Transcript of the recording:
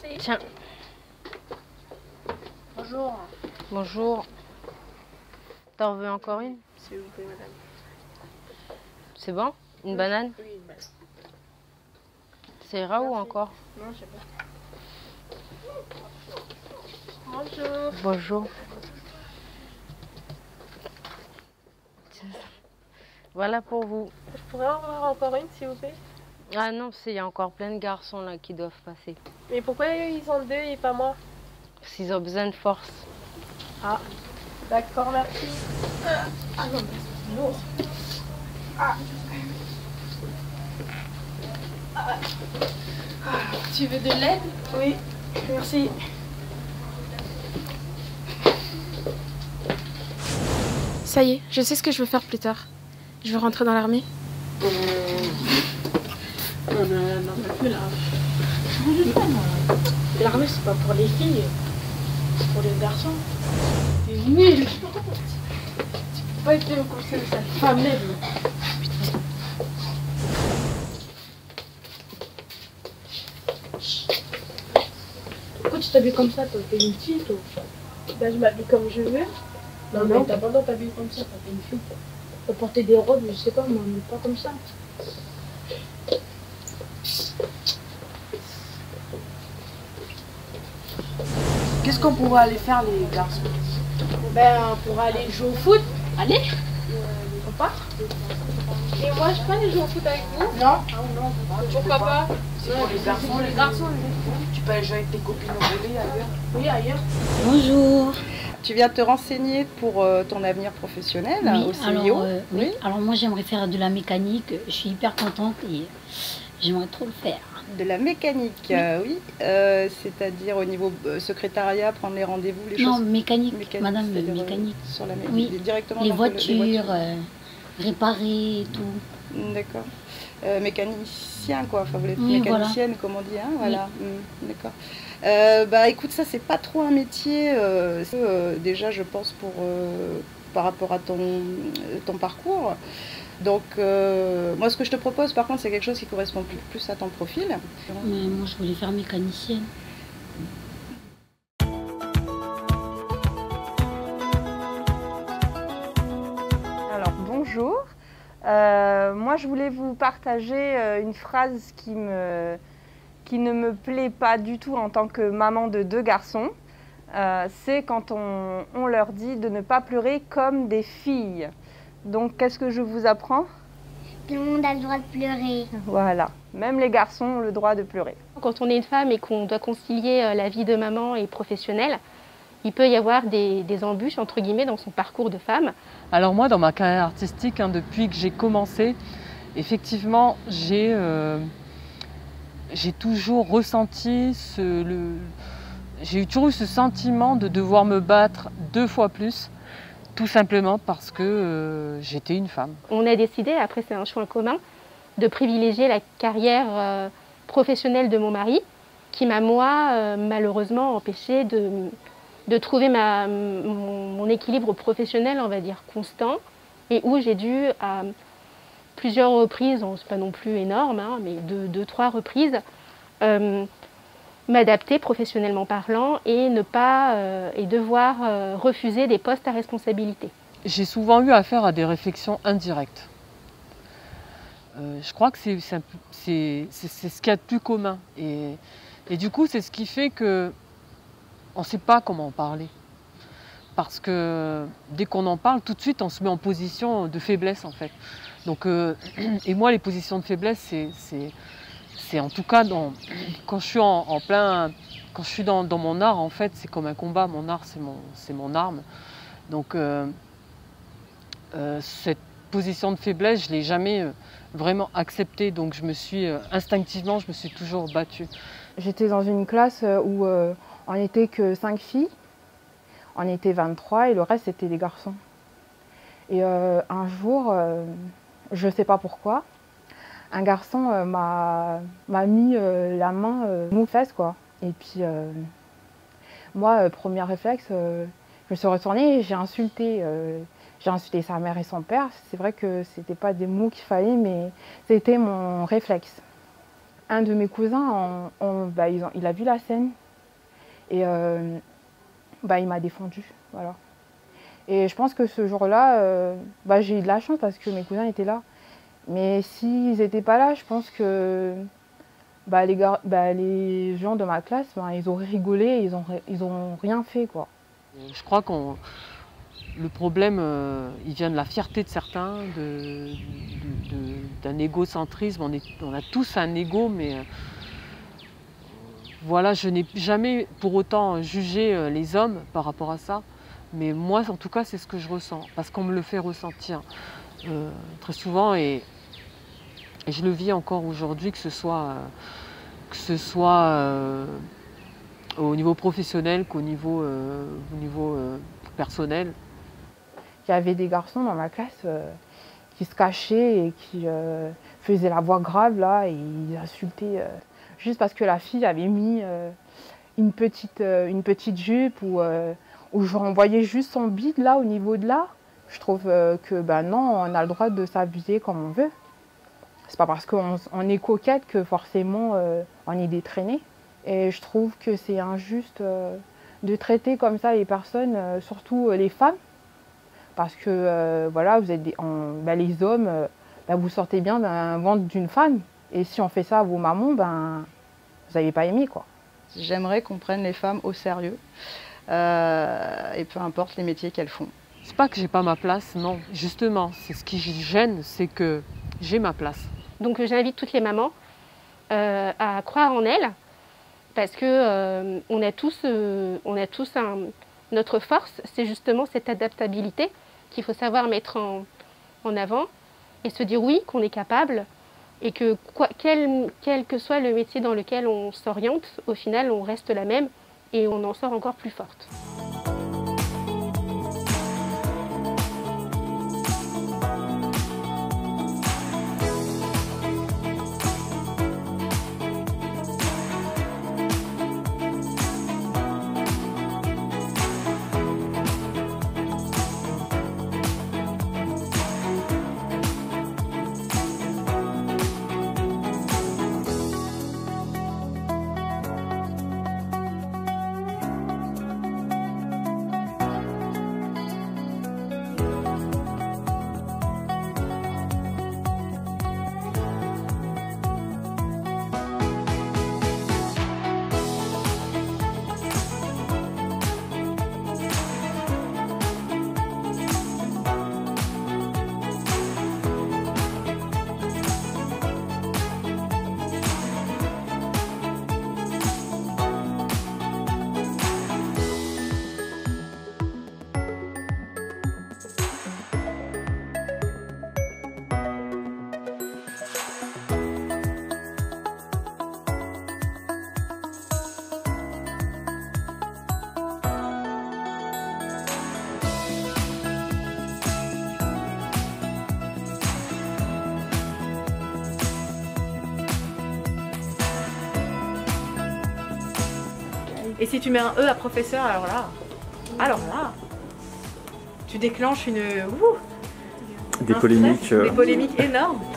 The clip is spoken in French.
Merci. Tiens. Bonjour. Bonjour. T'en veux encore une? S'il vous plaît, madame. C'est bon? Une banane? Oui, une banane. Ça ira ou Merci. encore? Non, je sais pas. Bonjour. Bonjour. Voilà pour vous. Je pourrais en avoir encore une, s'il vous plaît? Ah non, il y a encore plein de garçons là qui doivent passer. Mais pourquoi ils ont deux et pas moi? Parce qu'ils ont besoin de force. Ah, d'accord, merci. Ah non, mais c'est lourd. Ah. Tu veux de l'aide? Oui, merci. Ça y est, je sais ce que je veux faire plus tard. Je veux rentrer dans l'armée. Non, mais plus là. L'armée, c'est pas pour les filles, c'est pour les garçons. T'es nul. Tu peux pas être comme ça, cette femme lève. Pourquoi tu t'habilles comme ça, toi? T'es une fille, toi? Ben, je m'habille comme je veux. Non, mais t'as pas le droit de t'habiller comme ça, t'es une fille. Faut porter des robes, je sais pas moi, mais pas comme ça. Qu'est-ce qu'on pourrait aller faire les garçons? Ben, on pourra aller jouer au foot. Allez, on part. Et moi, je peux aller jouer au foot avec vous? Non. Pourquoi pas? C'est pour les garçons. Les garçons, Tu peux aller jouer avec tes copines au volley ailleurs. oui, ailleurs. Bonjour. Tu viens te renseigner pour ton avenir professionnel Oui, au CIO? oui. Alors moi j'aimerais faire de la mécanique. Je suis hyper contente et j'aimerais trop le faire. De la mécanique, oui. C'est-à-dire au niveau secrétariat, prendre les rendez-vous, les Non, choses. mécanique, madame, c'est-à-dire, mécanique. Sur la Oui, directement les dans voitures, réparer et tout. D'accord. Mécanicien, quoi. Enfin, vous êtes Oui, mécanicienne, comme on dit, hein, voilà. D'accord. Bah, écoute, ça, c'est pas trop un métier. Déjà, je pense, par rapport à ton parcours. Donc, moi, ce que je te propose, par contre, c'est quelque chose qui correspond plus à ton profil. Mais moi je voulais faire mécanicienne. Alors bonjour, moi je voulais vous partager une phrase qui ne me plaît pas du tout en tant que maman de deux garçons. C'est quand on leur dit de ne pas pleurer comme des filles. Donc qu'est-ce que je vous apprends? Tout le monde a le droit de pleurer. Voilà, même les garçons ont le droit de pleurer. Quand on est une femme et qu'on doit concilier la vie de maman et professionnelle, il peut y avoir des embûches, entre guillemets, dans son parcours de femme. Alors moi, dans ma carrière artistique, depuis que j'ai commencé, effectivement, j'ai toujours ressenti j'ai toujours eu ce sentiment de devoir me battre 2 fois plus, tout simplement parce que j'étais une femme. On a décidé, après c'est un choix commun, de privilégier la carrière professionnelle de mon mari, qui m'a moi malheureusement empêché de trouver mon équilibre professionnel, on va dire, constant, et où j'ai dû à plusieurs reprises, c'est pas non plus énorme, hein, mais 2-3 reprises, m'adapter professionnellement parlant et devoir refuser des postes à responsabilité. J'ai souvent eu affaire à des réflexions indirectes. Je crois que c'est ce qu'il y a de plus commun. Et du coup, c'est ce qui fait que on ne sait pas comment en parler. Parce que dès qu'on en parle, tout de suite, on se met en position de faiblesse, en fait. Donc, et moi, les positions de faiblesse, c'est en tout cas, quand je suis quand je suis dans mon art, en fait, c'est comme un combat. Mon art, c'est mon arme. Donc, cette position de faiblesse, je ne l'ai jamais vraiment acceptée. Donc, instinctivement, je me suis toujours battue. J'étais dans une classe où on n'était que 5 filles, on était 23 et le reste c'était des garçons. Et un jour, je ne sais pas pourquoi, un garçon m'a mis la main aux fesses, quoi. Et puis moi, premier réflexe, je me suis retournée et j'ai insulté sa mère et son père. C'est vrai que c'était pas des mots qu'il fallait, mais c'était mon réflexe. un de mes cousins, il a vu la scène et il m'a défendu. Voilà. Et je pense que ce jour-là, j'ai eu de la chance parce que mes cousins étaient là. Mais s'ils n'étaient pas là, je pense que les gens de ma classe, ils auraient rigolé, ils ont rien fait, quoi. Je crois que le problème, il vient de la fierté de certains, d'un égocentrisme. On a tous un ego, mais voilà, je n'ai jamais pour autant jugé les hommes par rapport à ça. Mais moi, en tout cas, c'est ce que je ressens, parce qu'on me le fait ressentir très souvent, et je le vis encore aujourd'hui, que ce soit au niveau professionnel qu'au niveau, personnel. Il y avait des garçons dans ma classe qui se cachaient et qui faisaient la voix grave là, et ils insultaient juste parce que la fille avait mis une petite jupe où je renvoyais juste son bide là au niveau de là. Je trouve que non, on a le droit de s'abuser comme on veut. C'est pas parce qu'on est coquette que forcément on est détraîné. Et je trouve que c'est injuste de traiter comme ça les personnes, surtout les femmes. Parce que voilà, vous êtes les hommes, vous sortez bien d'un ventre d'une femme. Et si on fait ça à vos mamans, vous n'avez pas aimé, quoi. J'aimerais qu'on prenne les femmes au sérieux, et peu importe les métiers qu'elles font. C'est pas que j'ai pas ma place, non. Justement, c'est ce qui gêne, c'est que j'ai ma place. Donc j'invite toutes les mamans à croire en elles, parce que on a tous notre force, c'est justement cette adaptabilité qu'il faut savoir mettre en avant et se dire oui, qu'on est capable, et que quel que soit le métier dans lequel on s'oriente, au final on reste la même et on en sort encore plus forte. Et si tu mets un E à professeur, alors là, tu déclenches des polémiques énormes.